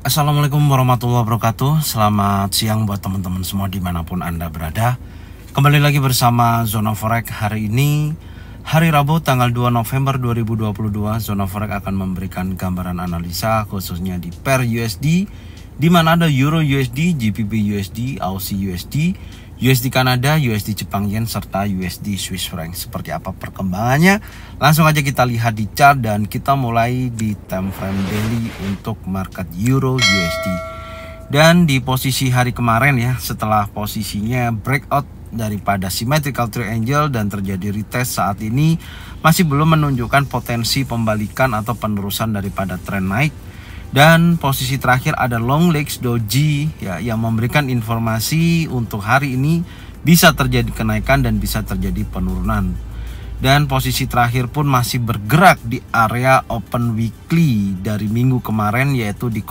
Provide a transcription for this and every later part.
Assalamualaikum warahmatullahi wabarakatuh. Selamat siang buat teman-teman semua dimanapun Anda berada. Kembali lagi bersama Zona Forex. Hari ini hari Rabu tanggal 2 November 2022. Zona Forex akan memberikan gambaran analisa khususnya di pair USD, di mana ada Euro USD, GBP USD, Aussie USD, USD Kanada, USD Jepang Yen, serta USD Swiss franc. Seperti apa perkembangannya? Langsung aja kita lihat di chart dan kita mulai di time frame daily untuk market Euro USD. Dan di posisi hari kemarin ya, setelah posisinya breakout daripada symmetrical triangle dan terjadi retest, saat ini masih belum menunjukkan potensi pembalikan atau penerusan daripada tren naik. Dan posisi terakhir ada long legs doji ya, yang memberikan informasi untuk hari ini bisa terjadi kenaikan dan bisa terjadi penurunan. Dan posisi terakhir pun masih bergerak di area open weekly dari minggu kemarin, yaitu di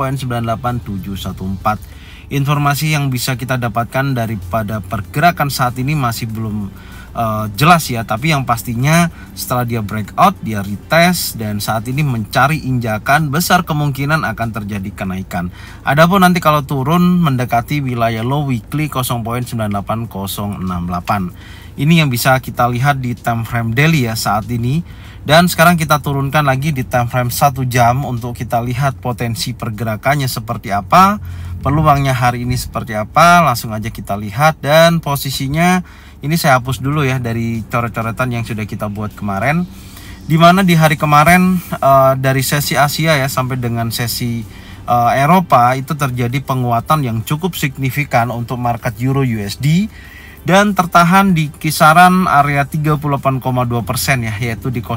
0.98714. Informasi yang bisa kita dapatkan daripada pergerakan saat ini masih belum jelas ya, tapi yang pastinya setelah dia breakout, dia retest dan saat ini mencari injakan, besar kemungkinan akan terjadi kenaikan. Adapun nanti kalau turun mendekati wilayah low weekly 0.98068. Ini yang bisa kita lihat di time frame daily ya saat ini. Dan sekarang kita turunkan lagi di time frame 1 jam untuk kita lihat potensi pergerakannya seperti apa, peluangnya hari ini seperti apa. Langsung aja kita lihat. Dan posisinya ini saya hapus dulu ya dari coret-coretan yang sudah kita buat kemarin, dimana di hari kemarin dari sesi Asia ya sampai dengan sesi Eropa itu terjadi penguatan yang cukup signifikan untuk market Euro USD dan tertahan di kisaran area 38,2% ya, yaitu di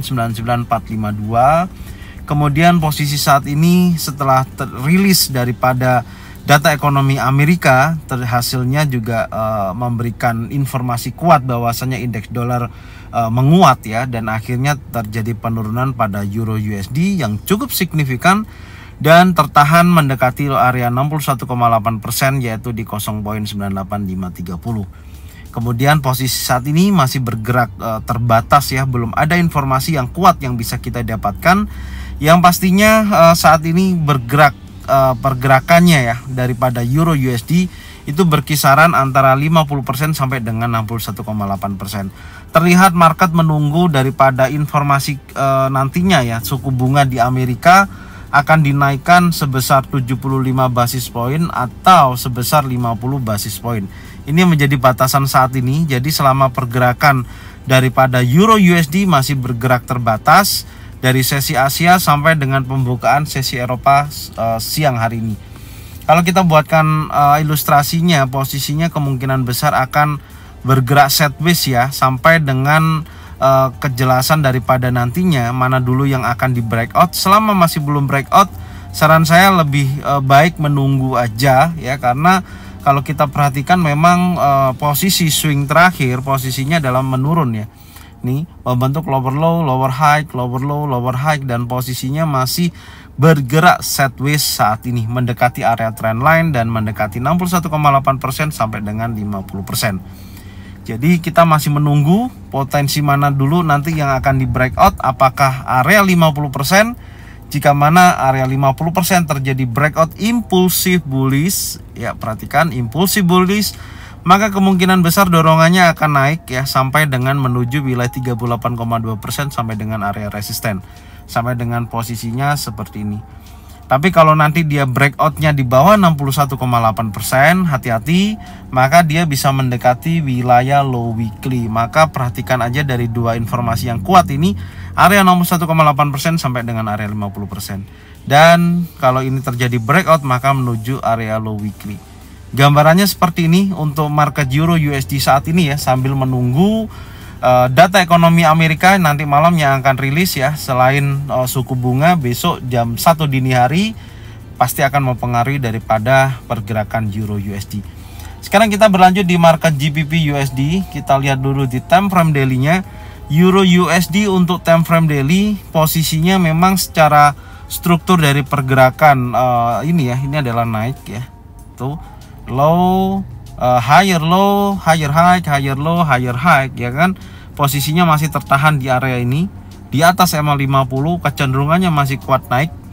0.99452. Kemudian posisi saat ini setelah rilis daripada data ekonomi Amerika, hasilnya juga memberikan informasi kuat bahwasanya indeks dolar menguat ya, dan akhirnya terjadi penurunan pada Euro USD yang cukup signifikan dan tertahan mendekati area 61,8%, yaitu di 0.98530. Kemudian posisi saat ini masih bergerak terbatas ya, belum ada informasi yang kuat yang bisa kita dapatkan. Yang pastinya saat ini bergerak pergerakannya ya daripada Euro USD itu berkisaran antara 50% sampai dengan 61,8%. Terlihat market menunggu daripada informasi nantinya ya, suku bunga di Amerika akan dinaikkan sebesar 75 basis point atau sebesar 50 basis point. Ini menjadi batasan saat ini. Jadi selama pergerakan daripada Euro USD masih bergerak terbatas dari sesi Asia sampai dengan pembukaan sesi Eropa siang hari ini. Kalau kita buatkan ilustrasinya, posisinya kemungkinan besar akan bergerak sideways ya, sampai dengan kejelasan daripada nantinya mana dulu yang akan di breakout. Selama masih belum breakout, saran saya lebih baik menunggu aja ya, karena kalau kita perhatikan memang posisi swing terakhir posisinya dalam menurun ya. Nih membentuk lower low, lower high, lower low, lower high, dan posisinya masih bergerak sideways saat ini mendekati area trend line dan mendekati 61,8% sampai dengan 50%. Jadi kita masih menunggu potensi mana dulu nanti yang akan di breakout, apakah area 50%. Jika mana area 50% terjadi breakout impulsif bullish ya, perhatikan impulsif bullish, maka kemungkinan besar dorongannya akan naik ya sampai dengan menuju wilayah 38,2% sampai dengan area resisten, sampai dengan posisinya seperti ini. Tapi kalau nanti dia breakoutnya di bawah 61,8%, hati-hati, maka dia bisa mendekati wilayah low weekly. Maka perhatikan aja dari dua informasi yang kuat ini, area 61,8% sampai dengan area 50%. Dan kalau ini terjadi breakout maka menuju area low weekly. Gambarannya seperti ini untuk market Euro USD saat ini ya, sambil menunggu data ekonomi Amerika nanti malam yang akan rilis ya. Selain suku bunga besok jam 1 dini hari pasti akan mempengaruhi daripada pergerakan Euro USD. Sekarang kita berlanjut di market GBP USD. Kita lihat dulu di time frame daily-nya. Euro USD untuk time frame daily posisinya memang secara struktur dari pergerakan ini ya, ini adalah naik ya. Tuh low, higher low, higher high, higher low, higher high ya kan. Posisinya masih tertahan di area ini di atas MA50, kecenderungannya masih kuat naik.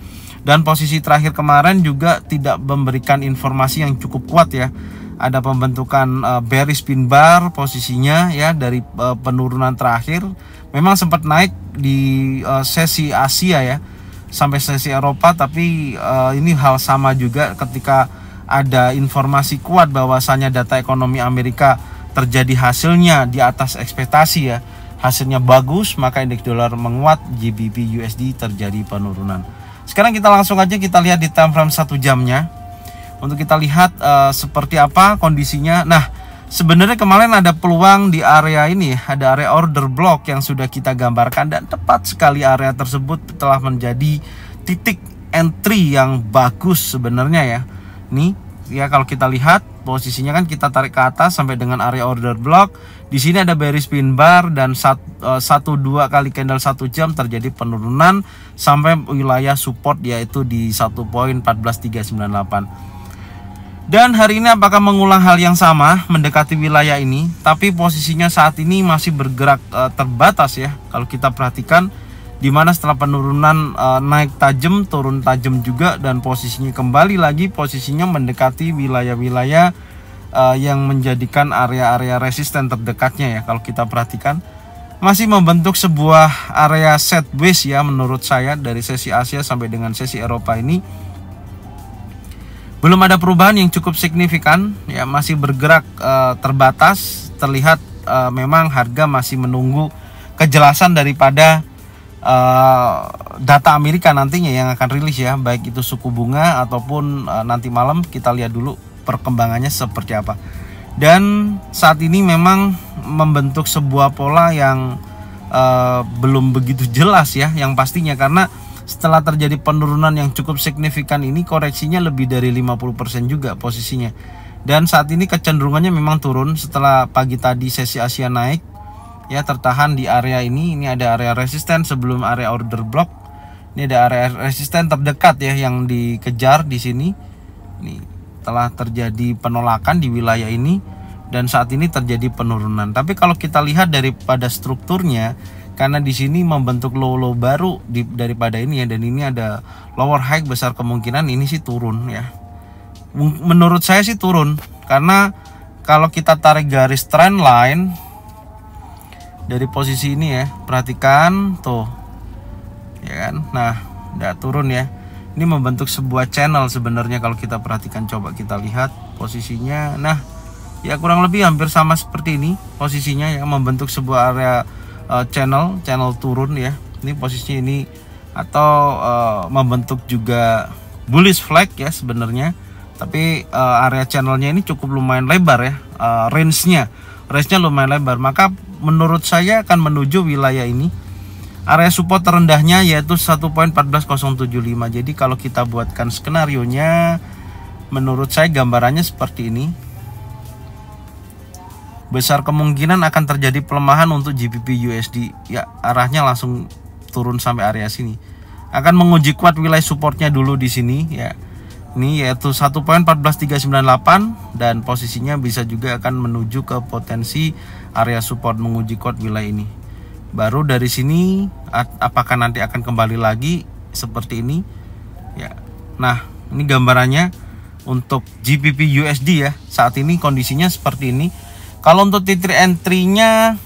Dan posisi terakhir kemarin juga tidak memberikan informasi yang cukup kuat ya. Ada pembentukan bearish pin bar posisinya ya dari penurunan terakhir. Memang sempat naik di sesi Asia ya sampai sesi Eropa, tapi ini hal sama juga ketika ada informasi kuat bahwasanya data ekonomi Amerika terjadi hasilnya di atas ekspektasi ya. Hasilnya bagus, maka indeks dolar menguat, GBP USD terjadi penurunan. Sekarang kita langsung aja kita lihat di time frame 1 jamnya. Untuk kita lihat seperti apa kondisinya. Nah, sebenarnya kemarin ada peluang di area ini, ada area order block yang sudah kita gambarkan, dan tepat sekali area tersebut telah menjadi titik entry yang bagus sebenarnya ya. Nih, ya kalau kita lihat posisinya kan kita tarik ke atas sampai dengan area order block. Di sini ada bearish pin bar dan 1-2 kali candle 1 jam terjadi penurunan sampai wilayah support yaitu di 1.14398. Dan hari ini apakah mengulang hal yang sama mendekati wilayah ini, tapi posisinya saat ini masih bergerak terbatas ya. Kalau kita perhatikan dimana setelah penurunan naik tajam, turun tajam juga, dan posisinya kembali lagi posisinya mendekati wilayah-wilayah yang menjadikan area-area resisten terdekatnya ya. Kalau kita perhatikan masih membentuk sebuah area sideways ya menurut saya, dari sesi Asia sampai dengan sesi Eropa ini belum ada perubahan yang cukup signifikan ya, masih bergerak terbatas. Terlihat memang harga masih menunggu kejelasan daripada data Amerika nantinya yang akan rilis ya, baik itu suku bunga ataupun nanti malam. Kita lihat dulu perkembangannya seperti apa. Dan saat ini memang membentuk sebuah pola yang belum begitu jelas ya, yang pastinya, karena setelah terjadi penurunan yang cukup signifikan ini, koreksinya lebih dari 50% juga posisinya. Dan saat ini kecenderungannya memang turun setelah pagi tadi sesi Asia naik ya, tertahan di area ini. Ini ada area resisten sebelum area order block. Ini ada area resisten terdekat ya yang dikejar di sini. Ini telah terjadi penolakan di wilayah ini dan saat ini terjadi penurunan. Tapi kalau kita lihat daripada strukturnya, karena di sini membentuk low baru daripada ini ya, dan ini ada lower high, besar kemungkinan ini sih turun ya. Menurut saya sih turun, karena kalau kita tarik garis trend line dari posisi ini ya, perhatikan tuh ya kan. Nah, udah turun ya. Ini membentuk sebuah channel sebenarnya kalau kita perhatikan. Coba kita lihat posisinya. Nah, ya kurang lebih hampir sama seperti ini posisinya ya, membentuk sebuah area channel turun ya. Ini posisinya ini, atau membentuk juga bullish flag ya sebenarnya. Tapi area channelnya ini cukup lumayan lebar ya, range-nya lumayan lebar. Maka menurut saya akan menuju wilayah ini. Area support terendahnya yaitu 1.14075. Jadi kalau kita buatkan skenario nya, menurut saya gambarannya seperti ini. Besar kemungkinan akan terjadi pelemahan untuk GBP USD ya, arahnya langsung turun sampai area sini. Akan menguji kuat wilayah supportnya dulu di sini ya. Ini yaitu 1.14398, dan posisinya bisa juga akan menuju ke potensi area support, menguji kuat wilayah ini. Baru dari sini apakah nanti akan kembali lagi seperti ini ya. Nah, ini gambarannya untuk GBP USD ya. Saat ini kondisinya seperti ini. Kalau untuk titik entry-nya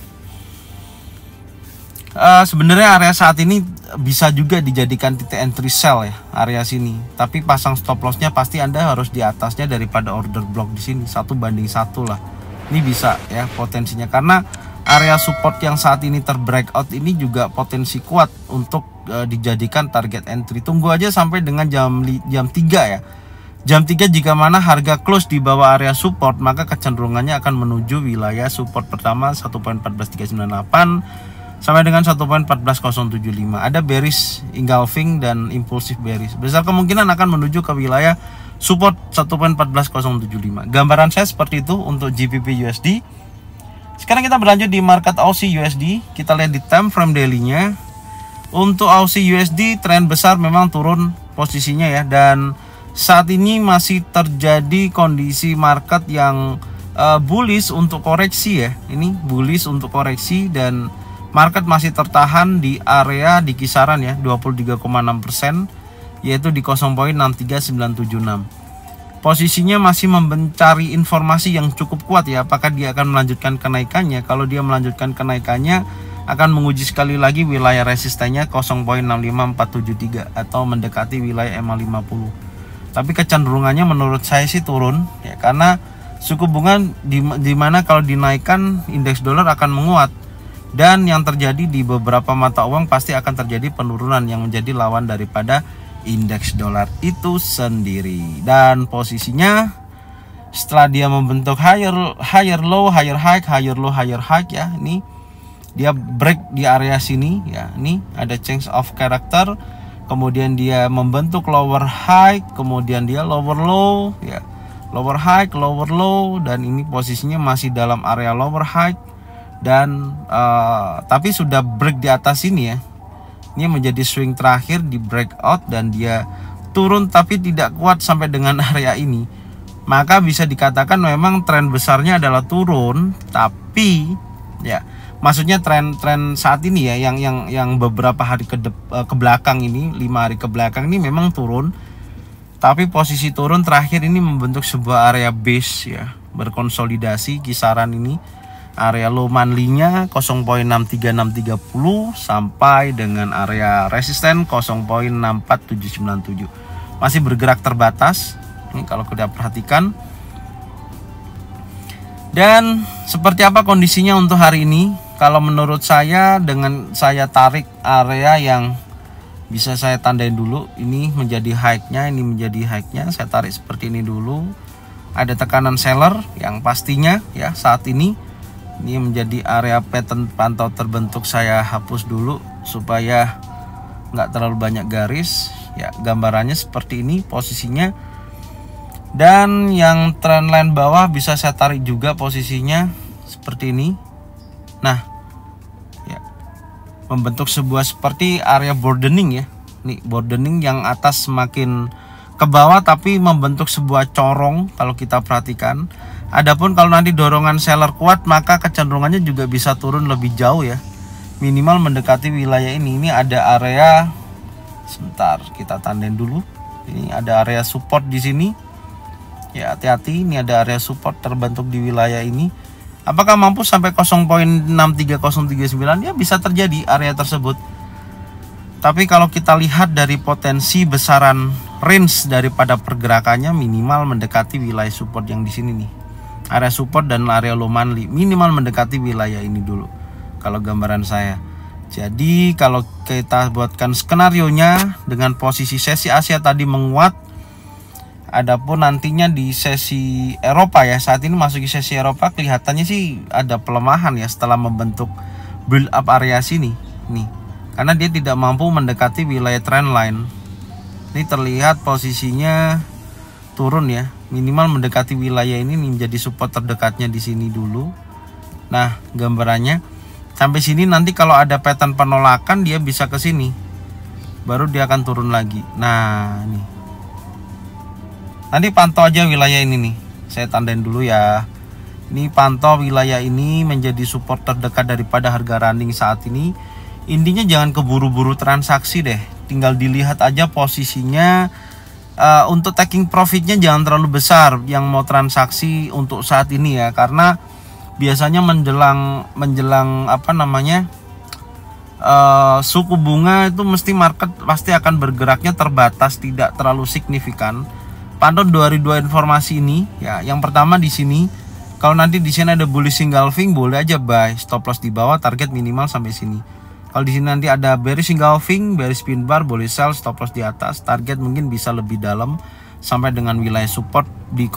sebenarnya area saat ini bisa juga dijadikan titik entry sell ya, area sini. Tapi pasang stop loss-nya pasti Anda harus di atasnya daripada order block di sini, 1:1 lah. Ini bisa ya potensinya, karena area support yang saat ini terbreakout ini juga potensi kuat untuk dijadikan target entry. Tunggu aja sampai dengan jam 3 ya. Jam 3 jika mana harga close di bawah area support, maka kecenderungannya akan menuju wilayah support pertama 1.14398 sampai dengan 1.14075. Ada bearish engulfing dan impulsif bearish. Besar kemungkinan akan menuju ke wilayah support 1.14075. Gambaran saya seperti itu untuk GBP USD. Sekarang kita berlanjut di market Aussie USD. Kita lihat di time frame daily-nya. Untuk Aussie USD tren besar memang turun posisinya ya, dan saat ini masih terjadi kondisi market yang bullish untuk koreksi ya. Ini bullish untuk koreksi, dan market masih tertahan di area di kisaran ya 23,6%. yaitu di 0.63976. Posisinya masih mencari informasi yang cukup kuat ya, apakah dia akan melanjutkan kenaikannya. Kalau dia melanjutkan kenaikannya, akan menguji sekali lagi wilayah resistennya 0.65473 atau mendekati wilayah EMA 50. Tapi kecenderungannya menurut saya sih turun ya, karena suku bunga di mana kalau dinaikkan indeks dolar akan menguat, dan yang terjadi di beberapa mata uang pasti akan terjadi penurunan yang menjadi lawan daripada indeks dolar itu sendiri. Dan posisinya setelah dia membentuk higher low, higher high, higher low, higher high ya, ini dia break di area sini ya, ini ada change of character, kemudian dia membentuk lower high, kemudian dia lower low ya, lower high, lower low, dan ini posisinya masih dalam area lower high, dan tapi sudah break di atas ini ya. Ini menjadi swing terakhir di breakout, dan dia turun tapi tidak kuat sampai dengan area ini. Maka bisa dikatakan memang tren besarnya adalah turun, tapi ya maksudnya tren saat ini ya, yang beberapa hari ke belakang ini, 5 hari ke belakang ini memang turun. Tapi posisi turun terakhir ini membentuk sebuah area base ya, berkonsolidasi kisaran ini. Area low monthly-nya 0.63630 sampai dengan area resisten 0.64797. Masih bergerak terbatas. Ini kalau kita perhatikan. Dan seperti apa kondisinya untuk hari ini? Kalau menurut saya, dengan saya tarik area yang bisa saya tandain dulu, ini menjadi high-nya, ini menjadi high-nya. Saya tarik seperti ini dulu. Ada tekanan seller yang pastinya ya saat ini. Ini menjadi area pattern pantau terbentuk. Saya hapus dulu supaya nggak terlalu banyak garis ya. Gambarannya seperti ini posisinya, dan yang trendline bawah bisa saya tarik juga posisinya seperti ini. Nah ya, membentuk sebuah seperti area broadening ya. Nih broadening yang atas semakin ke bawah tapi membentuk sebuah corong kalau kita perhatikan. Adapun kalau nanti dorongan seller kuat, maka kecenderungannya juga bisa turun lebih jauh ya. Minimal mendekati wilayah ini. Ini ada area, sebentar kita tandain dulu. Ini ada area support di sini. Ya hati-hati, ini ada area support terbentuk di wilayah ini. Apakah mampu sampai 0.63039? Ya bisa terjadi area tersebut. Tapi kalau kita lihat dari potensi besaran range daripada pergerakannya, minimal mendekati wilayah support yang di sini nih. Area support dan area low monthly minimal mendekati wilayah ini dulu kalau gambaran saya. Jadi kalau kita buatkan skenario nya dengan posisi sesi Asia tadi menguat, adapun nantinya di sesi Eropa ya, saat ini masuk di sesi Eropa kelihatannya sih ada pelemahan ya setelah membentuk build up area sini nih, karena dia tidak mampu mendekati wilayah trendline. Ini terlihat posisinya turun ya, minimal mendekati wilayah ini menjadi support terdekatnya di sini dulu. Nah, gambarannya sampai sini, nanti kalau ada pattern penolakan dia bisa ke sini. Baru dia akan turun lagi. Nah, ini. Nanti pantau aja wilayah ini nih. Saya tandain dulu ya. Ini pantau wilayah ini menjadi support terdekat daripada harga running saat ini. Intinya jangan keburu-buru transaksi deh. Tinggal dilihat aja posisinya. Untuk taking profitnya jangan terlalu besar yang mau transaksi untuk saat ini ya, karena biasanya menjelang apa namanya suku bunga itu mesti market pasti akan bergeraknya terbatas, tidak terlalu signifikan. Pantau dari dua informasi ini ya. Yang pertama di sini, kalau nanti di sini ada bullish engulfing, boleh aja buy, stop loss di bawah, target minimal sampai sini. Kalau di sini nanti ada bearish engulfing, bearish pin bar, boleh sell, stop loss di atas, target mungkin bisa lebih dalam sampai dengan wilayah support di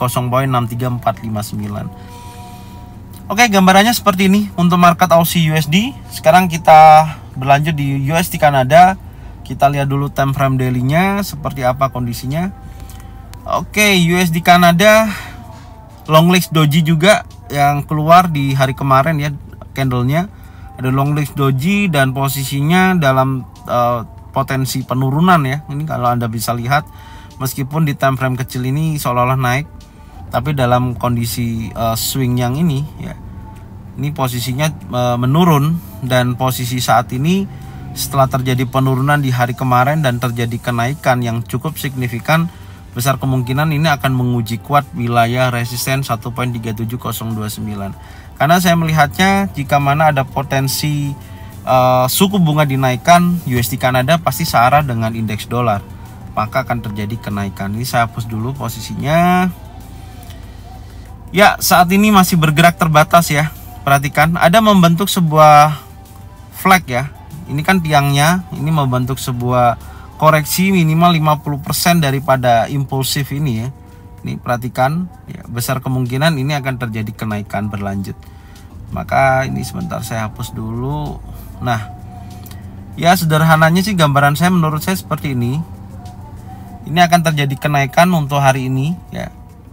0.63459. Oke, gambarannya seperti ini untuk market Aussie USD. Sekarang kita berlanjut di USD Kanada. Kita lihat dulu time frame daily-nya seperti apa kondisinya. Oke, USD Kanada long legs doji juga yang keluar di hari kemarin ya, candlenya. Ada long legs doji dan posisinya dalam potensi penurunan ya. Ini kalau Anda bisa lihat, meskipun di time frame kecil ini seolah-olah naik, tapi dalam kondisi swing yang ini ya, ini posisinya menurun, dan posisi saat ini setelah terjadi penurunan di hari kemarin dan terjadi kenaikan yang cukup signifikan, besar kemungkinan ini akan menguji kuat wilayah resisten 1.37029. Karena saya melihatnya jika mana ada potensi suku bunga dinaikkan, USD Kanada pasti searah dengan indeks dolar, maka akan terjadi kenaikan. Ini saya hapus dulu posisinya. Ya, saat ini masih bergerak terbatas ya. Perhatikan, ada membentuk sebuah flag ya. Ini kan tiangnya, ini membentuk sebuah koreksi minimal 50% daripada impulsif ini ya. Ini perhatikan, ya, besar kemungkinan ini akan terjadi kenaikan berlanjut. Maka ini sebentar saya hapus dulu. Nah, ya sederhananya sih gambaran saya menurut saya seperti ini. Ini akan terjadi kenaikan untuk hari ini ya.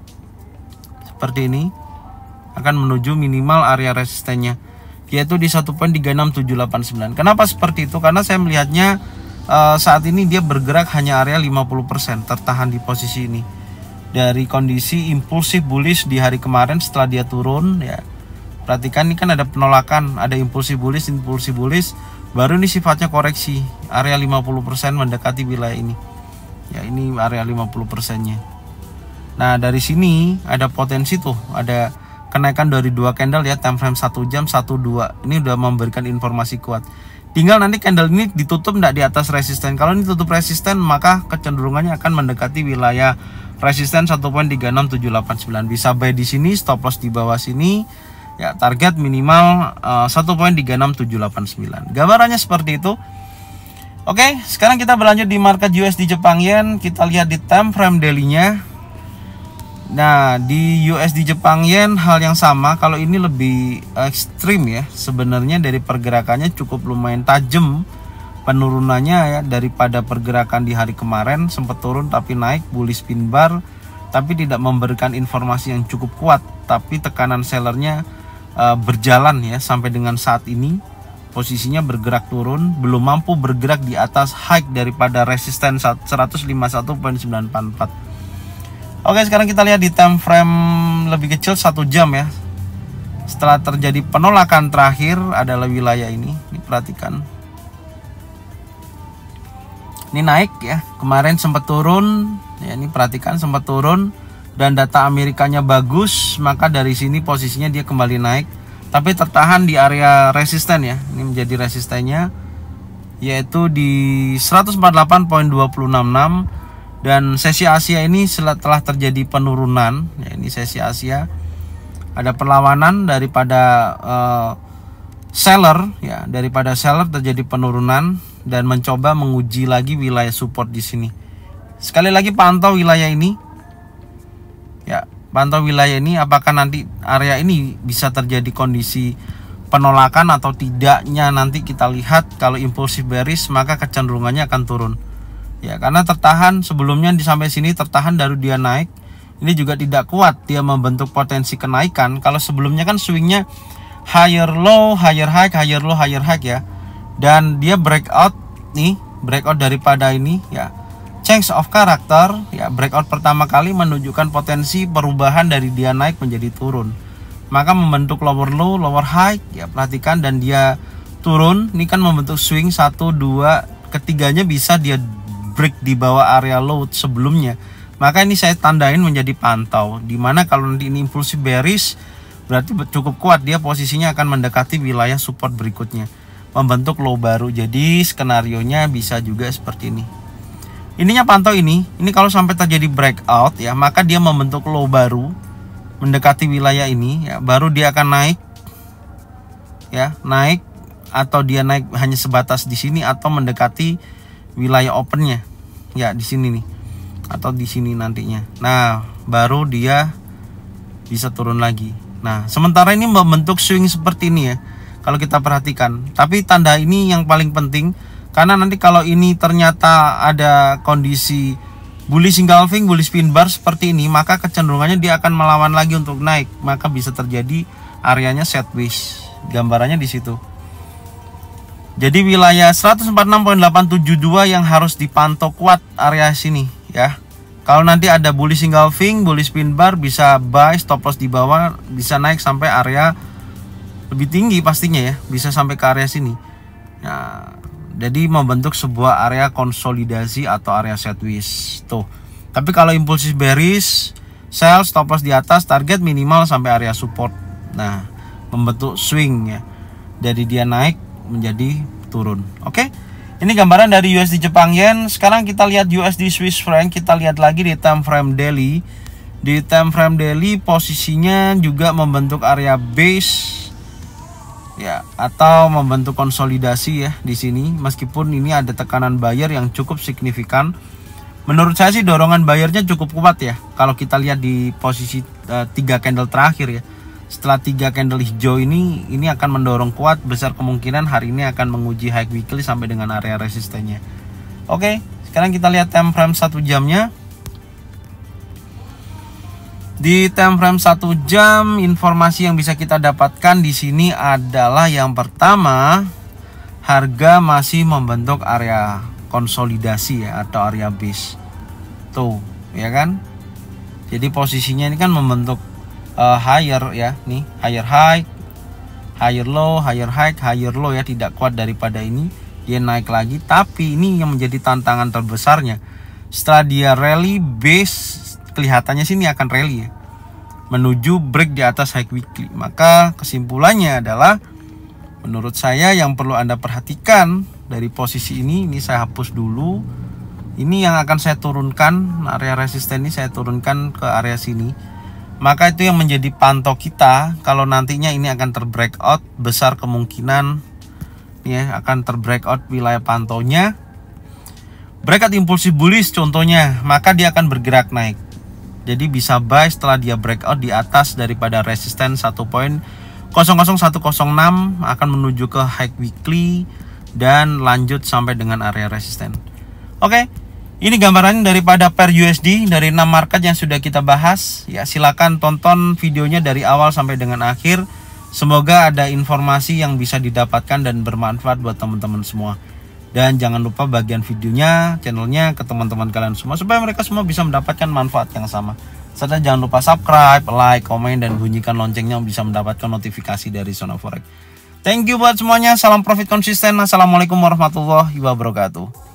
Seperti ini. Akan menuju minimal area resistennya, yaitu di 1.36789. Kenapa seperti itu? Karena saya melihatnya saat ini dia bergerak hanya area 50%, tertahan di posisi ini. Dari kondisi impulsif bullish di hari kemarin setelah dia turun ya. Perhatikan ini kan ada penolakan, ada impulsif bullish, baru ini sifatnya koreksi, area 50% mendekati wilayah ini. Ya, ini area 50%-nya. Nah, dari sini ada potensi tuh, ada kenaikan dari 2 candle ya, time frame 1 jam 1-2. Ini udah memberikan informasi kuat. Tinggal nanti candle ini ditutup enggak di atas resisten. Kalau ini tutup resisten, maka kecenderungannya akan mendekati wilayah resisten 1.36789. Bisa buy di sini, stop loss di bawah sini. Ya, target minimal 1.36789. Gambarannya seperti itu. Oke, sekarang kita berlanjut di market USD Jepang Yen. Kita lihat di time frame daily-nya. Nah, di USD Jepang Yen hal yang sama. Kalau ini lebih ekstrim ya. Sebenarnya dari pergerakannya cukup lumayan tajam penurunannya ya, daripada pergerakan di hari kemarin. Sempat turun tapi naik, bullish pin bar, tapi tidak memberikan informasi yang cukup kuat. Tapi tekanan sellernya berjalan ya sampai dengan saat ini. Posisinya bergerak turun, belum mampu bergerak di atas high daripada resisten 151.944. Oke, sekarang kita lihat di time frame lebih kecil 1 jam ya. Setelah terjadi penolakan terakhir adalah wilayah ini. Ini perhatikan. Ini naik ya. Kemarin sempat turun. Ya, ini perhatikan sempat turun dan data Amerikanya bagus, maka dari sini posisinya dia kembali naik. Tapi tertahan di area resisten ya. Ini menjadi resistennya yaitu di 148.266. Dan sesi Asia ini setelah terjadi penurunan ya, ini sesi Asia ada perlawanan daripada seller ya, daripada seller terjadi penurunan dan mencoba menguji lagi wilayah support di sini. Sekali lagi pantau wilayah ini ya, pantau wilayah ini apakah nanti area ini bisa terjadi kondisi penolakan atau tidaknya. Nanti kita lihat. Kalau impulsif bearish maka kecenderungannya akan turun. Ya, karena tertahan sebelumnya sampai sini tertahan baru dia naik. Ini juga tidak kuat, dia membentuk potensi kenaikan. Kalau sebelumnya kan swingnya higher low, higher high, higher low, higher high ya. Dan dia breakout nih, breakout daripada ini ya. Change of character ya, breakout pertama kali menunjukkan potensi perubahan dari dia naik menjadi turun. Maka membentuk lower low, lower high ya, perhatikan, dan dia turun. Ini kan membentuk swing 1 2, ketiganya bisa dia break di bawah area low sebelumnya. Maka ini saya tandain menjadi pantau, dimana kalau nanti ini impulsif bearish berarti cukup kuat, dia posisinya akan mendekati wilayah support berikutnya, membentuk low baru. Jadi skenario nya bisa juga seperti ini. Ininya pantau ini kalau sampai terjadi breakout ya, maka dia membentuk low baru mendekati wilayah ini ya, baru dia akan naik ya, naik atau dia naik hanya sebatas di sini atau mendekati wilayah opennya ya, di sini nih atau di sini nantinya. Nah, baru dia bisa turun lagi. Nah, sementara ini membentuk swing seperti ini ya, kalau kita perhatikan. Tapi tanda ini yang paling penting, karena nanti kalau ini ternyata ada kondisi bullish engulfing, bullish pin bar seperti ini, maka kecenderungannya dia akan melawan lagi untuk naik. Maka bisa terjadi areanya sideways. Gambarannya di situ. Jadi wilayah 146.872 yang harus dipantau kuat area sini ya. Kalau nanti ada bullish engulfing, bullish pin bar, bisa buy, stop loss di bawah, bisa naik sampai area lebih tinggi pastinya ya, bisa sampai ke area sini. Nah, Jadi membentuk sebuah area konsolidasi atau area sideways tuh. Tapi kalau impulsif bearish, sell, stop loss di atas, target minimal sampai area support. Nah, membentuk swing ya. Dari dia naik menjadi turun. Oke. Ini gambaran dari USD Jepang Yen. Sekarang kita lihat USD Swiss franc. Kita lihat lagi di time frame daily. Di time frame daily posisinya juga membentuk area base ya, atau membentuk konsolidasi ya di sini. Meskipun ini ada tekanan buyer yang cukup signifikan, menurut saya sih dorongan buyernya cukup kuat ya. Kalau kita lihat di posisi 3 candle terakhir ya, setelah 3 candle hijau ini akan mendorong kuat. Besar kemungkinan hari ini akan menguji high weekly sampai dengan area resistennya. Oke, sekarang kita lihat time frame 1 jamnya. Di time frame 1 jam, informasi yang bisa kita dapatkan di sini adalah yang pertama, harga masih membentuk area konsolidasi ya, atau area base. Tuh, ya kan? Jadi posisinya ini kan membentuk higher ya, nih, higher high, higher low, higher high, higher low ya, tidak kuat daripada ini. Dia naik lagi, tapi ini yang menjadi tantangan terbesarnya. Setelah dia rally base, kelihatannya sini akan rally ya, menuju break di atas high weekly. Maka kesimpulannya adalah, menurut saya yang perlu Anda perhatikan dari posisi ini saya hapus dulu. Ini yang akan saya turunkan, area resisten ini saya turunkan ke area sini. Maka itu yang menjadi pantau kita. Kalau nantinya ini akan terbreakout, besar kemungkinan ya akan terbreakout wilayah pantaunya. Breakout impulsif bullish contohnya, maka dia akan bergerak naik. Jadi bisa buy setelah dia breakout di atas daripada resisten 1.00106, akan menuju ke high weekly dan lanjut sampai dengan area resisten. Oke, ini gambaran daripada pair USD dari 6 market yang sudah kita bahas. Ya, silakan tonton videonya dari awal sampai dengan akhir. Semoga ada informasi yang bisa didapatkan dan bermanfaat buat teman-teman semua. Dan jangan lupa bagian videonya, channelnya ke teman-teman kalian semua, supaya mereka semua bisa mendapatkan manfaat yang sama. Serta jangan lupa subscribe, like, komen, dan bunyikan loncengnya bisa mendapatkan notifikasi dari Zona Forex. Thank you buat semuanya. Salam profit konsisten. Assalamualaikum warahmatullahi wabarakatuh.